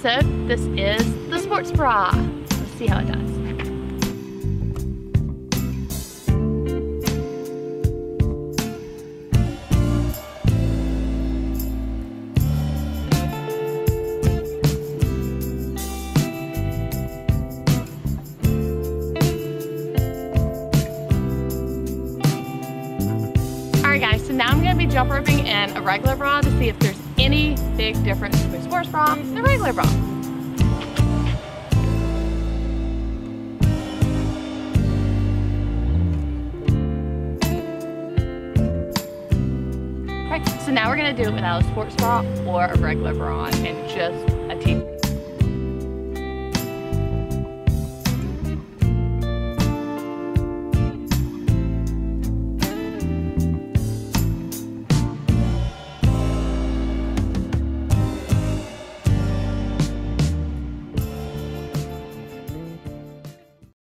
episode. This is the sports bra. Let's see how it does. Alright guys, so now I'm going to be jump roping in a regular bra to see if there's any big difference between a sports bra and a regular bra. Alright, so now we're going to do it without a sports bra or a regular bra and just